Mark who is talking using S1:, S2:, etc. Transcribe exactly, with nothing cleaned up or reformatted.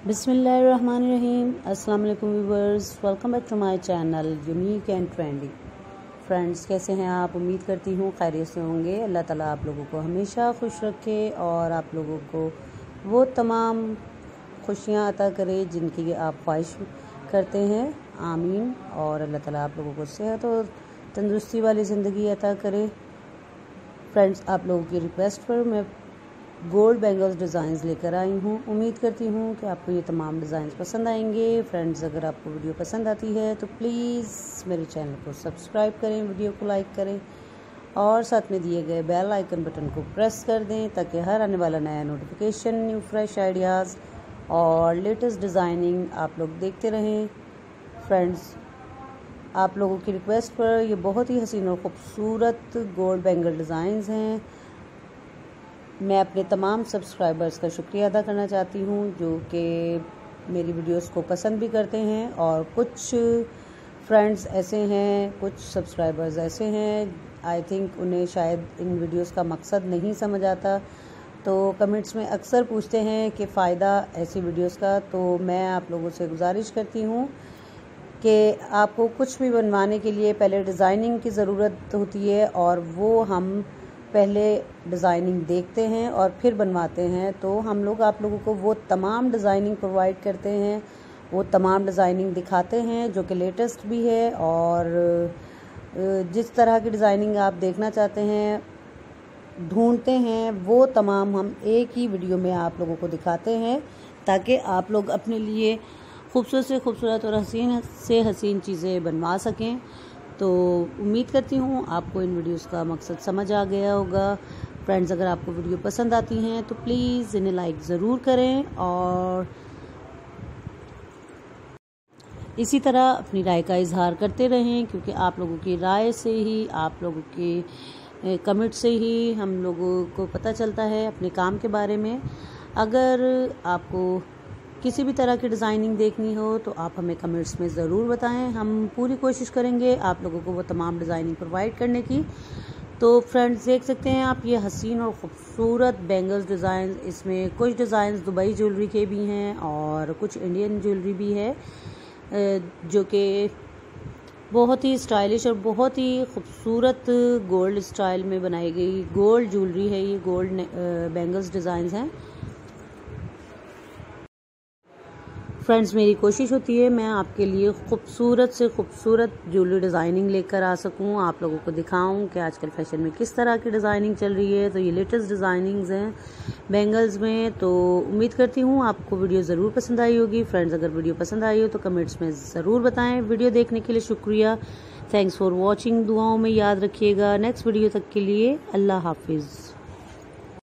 S1: बिस्मिल्लाहिर्रहमानिर्रहीम। अस्सलाम वालेकुम viewers, welcome back to my channel unique and trendy. Friends, कैसे हैं आप? उम्मीद करती हूँ खैरियत से होंगे। अल्लाह ताला आप लोगों को हमेशा खुश रखे और आप लोगों को वो तमाम खुशियाँ अता करे जिनकी आप ख्वाहिश करते हैं। आमीन। और अल्लाह ताला आप लोगों को सेहत और तंदुरुस्ती वाली ज़िंदगी अता करे। फ्रेंड्स, आप लोगों की रिक्वेस्ट पर मैं गोल्ड बैंगल्स डिज़ाइंस लेकर आई हूँ। उम्मीद करती हूँ कि आपको ये तमाम डिज़ाइंस पसंद आएंगे। फ्रेंड्स, अगर आपको वीडियो पसंद आती है तो प्लीज़ मेरे चैनल को सब्सक्राइब करें, वीडियो को लाइक करें और साथ में दिए गए बेल आइकन बटन को प्रेस कर दें ताकि हर आने वाला नया नोटिफिकेशन, न्यू फ्रेश आइडियाज़ और लेटेस्ट डिज़ाइनिंग आप लोग देखते रहें। फ्रेंड्स, आप लोगों की रिक्वेस्ट पर ये बहुत ही हसीन और ख़ूबसूरत गोल्ड बैंगल डिज़ाइंस हैं। मैं अपने तमाम सब्सक्राइबर्स का शुक्रिया अदा करना चाहती हूँ जो कि मेरी वीडियोस को पसंद भी करते हैं, और कुछ फ्रेंड्स ऐसे हैं, कुछ सब्सक्राइबर्स ऐसे हैं, आई थिंक उन्हें शायद इन वीडियोस का मकसद नहीं समझ आता, तो कमेंट्स में अक्सर पूछते हैं कि फ़ायदा ऐसी वीडियोस का। तो मैं आप लोगों से गुजारिश करती हूँ कि आपको कुछ भी बनवाने के लिए पहले डिज़ाइनिंग की ज़रूरत होती है, और वो हम पहले डिज़ाइनिंग देखते हैं और फिर बनवाते हैं। तो हम लोग आप लोगों को वो तमाम डिज़ाइनिंग प्रोवाइड करते हैं, वो तमाम डिज़ाइनिंग दिखाते हैं जो कि लेटेस्ट भी है, और जिस तरह की डिज़ाइनिंग आप देखना चाहते हैं, ढूंढते हैं, वो तमाम हम एक ही वीडियो में आप लोगों को दिखाते हैं ताकि आप लोग अपने लिए खूबसूरत से खूबसूरत और हसीन से हसीन चीज़ें बनवा सकें। तो उम्मीद करती हूँ आपको इन वीडियोस का मकसद समझ आ गया होगा। फ्रेंड्स, अगर आपको वीडियो पसंद आती हैं तो प्लीज़ इन्हें लाइक ज़रूर करें और इसी तरह अपनी राय का इजहार करते रहें, क्योंकि आप लोगों की राय से ही, आप लोगों के कमेंट से ही हम लोगों को पता चलता है अपने काम के बारे में। अगर आपको किसी भी तरह की डिज़ाइनिंग देखनी हो तो आप हमें कमेंट्स में ज़रूर बताएं। हम पूरी कोशिश करेंगे आप लोगों को वो तमाम डिज़ाइनिंग प्रोवाइड करने की। तो फ्रेंड्स, देख सकते हैं आप ये हसीन और ख़ूबसूरत बैंगल्स डिज़ाइन। इसमें कुछ डिज़ाइंस दुबई ज्वेलरी के भी हैं और कुछ इंडियन ज्वेलरी भी है जो कि बहुत ही स्टाइलिश और बहुत ही खूबसूरत गोल्ड स्टाइल में बनाई गई गोल्ड ज्वेलरी है। ये गोल्ड बैंगल्स डिज़ाइंस हैं। फ्रेंड्स, मेरी कोशिश होती है मैं आपके लिए खूबसूरत से खूबसूरत ज्वेलरी डिज़ाइनिंग लेकर आ सकूं, आप लोगों को दिखाऊं कि आजकल फैशन में किस तरह की डिज़ाइनिंग चल रही है। तो ये लेटेस्ट डिज़ाइनिंग्स हैं बैंगल्स में। तो उम्मीद करती हूँ आपको वीडियो ज़रूर पसंद आई होगी। फ्रेंड्स, अगर वीडियो पसंद आई हो तो कमेंट्स में ज़रूर बताएँ। वीडियो देखने के लिए शुक्रिया। Thanks for watching. दुआओं में याद रखिएगा। नेक्स्ट वीडियो तक के लिए अल्लाह हाफिज़।